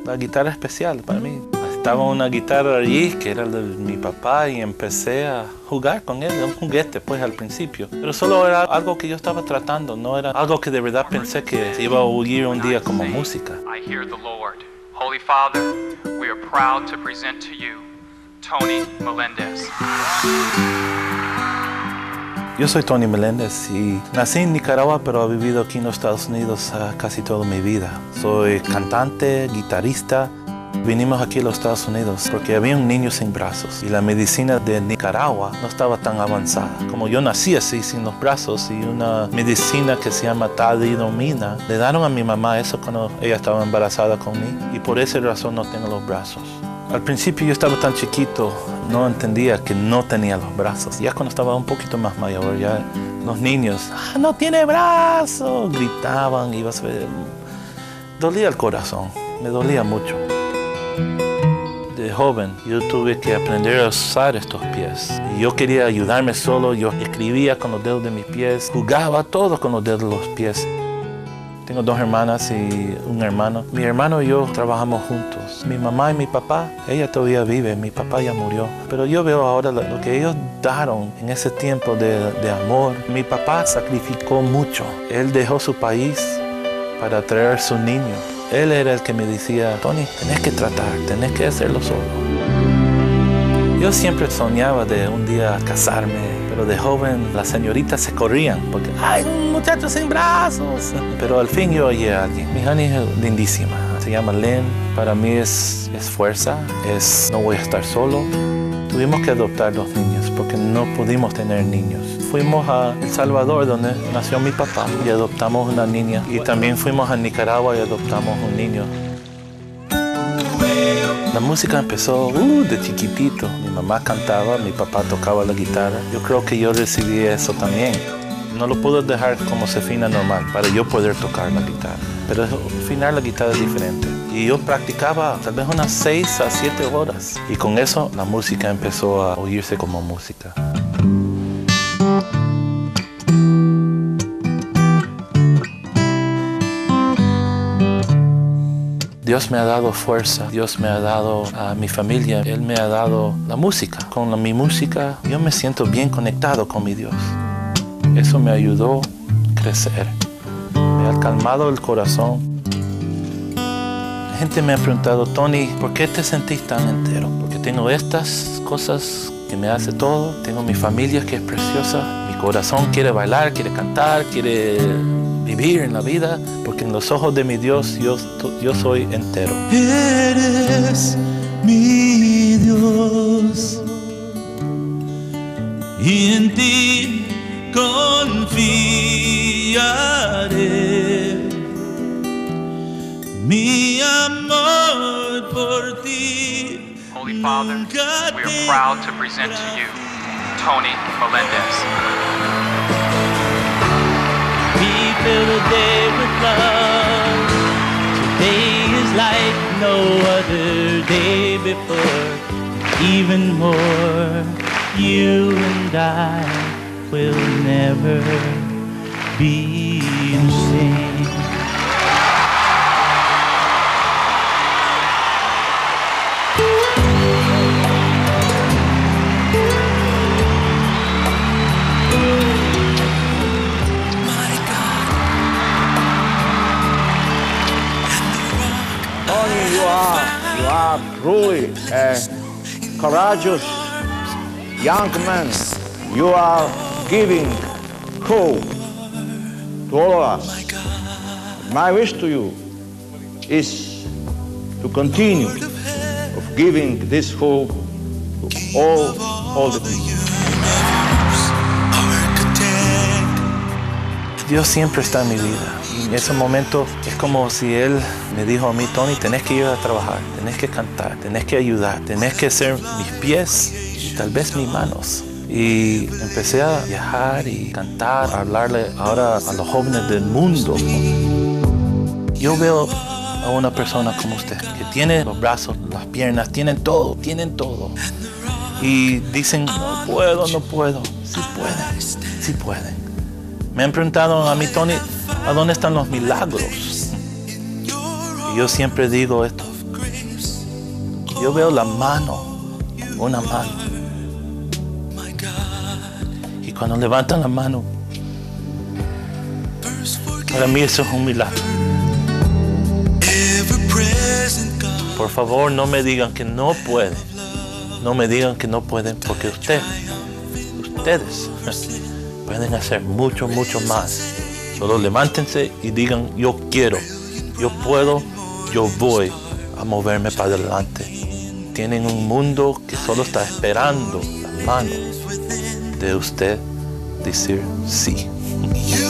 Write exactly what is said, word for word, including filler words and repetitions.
la guitarra especial para mí. Estaba una guitarra allí que era de mi papá y empecé a jugar con él, un juguete pues al principio. Pero solo era algo que yo estaba tratando, no era algo que de verdad pensé que iba a oír un día como música. I hear the Lord. Holy Father, we are proud to present to you Tony Melendez. Yo soy Tony Melendez y nací en Nicaragua, pero he vivido aquí en los Estados Unidos uh, casi toda mi vida. Soy cantante, guitarrista. Vinimos aquí a los Estados Unidos porque había un niño sin brazos y la medicina de Nicaragua no estaba tan avanzada. Como yo nací así, sin los brazos, y una medicina que se llama talidomida, le dieron a mi mamá eso cuando ella estaba embarazada conmigo y por esa razón no tengo los brazos. Al principio yo estaba tan chiquito, no entendía que no tenía los brazos. Ya cuando estaba un poquito más mayor, ya los niños, ¡ah, no tiene brazos!, gritaban, ibas a ver. Dolía el corazón, me dolía mucho. De joven yo tuve que aprender a usar estos pies. Y yo quería ayudarme solo, yo escribía con los dedos de mis pies, jugaba todo con los dedos de los pies. Tengo dos hermanas y un hermano. Mi hermano y yo trabajamos juntos. Mi mamá y mi papá, ella todavía vive, mi papá ya murió. Pero yo veo ahora lo que ellos dieron en ese tiempo de, de amor. Mi papá sacrificó mucho. Él dejó su país para traer a su niño. Él era el que me decía, Tony, tenés que tratar, tenés que hacerlo solo. Yo siempre soñaba de un día casarme, pero de joven las señoritas se corrían porque ¡ay, un muchacho sin brazos! Pero al fin yo hallé a alguien. Mi honey es lindísima, se llama Lynn. Para mí es, es fuerza, es no voy a estar solo. Tuvimos que adoptar los niños porque no pudimos tener niños. Fuimos a El Salvador, donde nació mi papá, y adoptamos una niña. Y también fuimos a Nicaragua y adoptamos un niño. La música empezó uh, de chiquitito. Mi mamá cantaba, mi papá tocaba la guitarra. Yo creo que yo recibí eso también. No lo puedo dejar como se fina normal para yo poder tocar la guitarra. Pero afinar la guitarra es diferente. Y yo practicaba tal vez unas seis a siete horas. Y con eso la música empezó a oírse como música. Dios me ha dado fuerza, Dios me ha dado a mi familia, Él me ha dado la música. Con la, mi música yo me siento bien conectado con mi Dios. Eso me ayudó a crecer, me ha calmado el corazón. La gente me ha preguntado, Tony, ¿por qué te sentís tan entero? Porque tengo estas cosas que me hace todo, tengo mi familia que es preciosa, mi corazón quiere bailar, quiere cantar, quiere vivir en la vida, porque en los ojos de mi Dios yo, yo soy entero. Eres mi Dios y en ti confiaré. Mi amor por ti. Holy Father, we are proud to present to you Tony Melendez. Fill the day with love. Today is like no other day before. Even more, you and I will never be the same. You are truly a courageous young man. You are giving hope to all of us. My wish to you is to continue of giving this hope to all, all the people. Dios siempre está en mi vida. Y en ese momento es como si Él me dijo a mí, Tony, tenés que ir a trabajar, tenés que cantar, tenés que ayudar, tenés que ser mis pies y tal vez mis manos. Y empecé a viajar y cantar, a hablarle ahora a los jóvenes del mundo. Yo veo a una persona como usted, que tiene los brazos, las piernas, tienen todo, tienen todo. Y dicen, no puedo, no puedo. Sí pueden, sí pueden. Me han preguntado a mí, Tony, ¿a dónde están los milagros? Y yo siempre digo esto, Yo veo la mano, una mano. Y cuando levantan la mano, para mí eso es un milagro. Por favor, no me digan que no pueden. No me digan que no pueden, porque usted, ustedes pueden hacer mucho, mucho más. Solo levántense y digan, yo quiero, yo puedo, yo voy a moverme para adelante. Tienen un mundo que solo está esperando la mano de usted decir sí.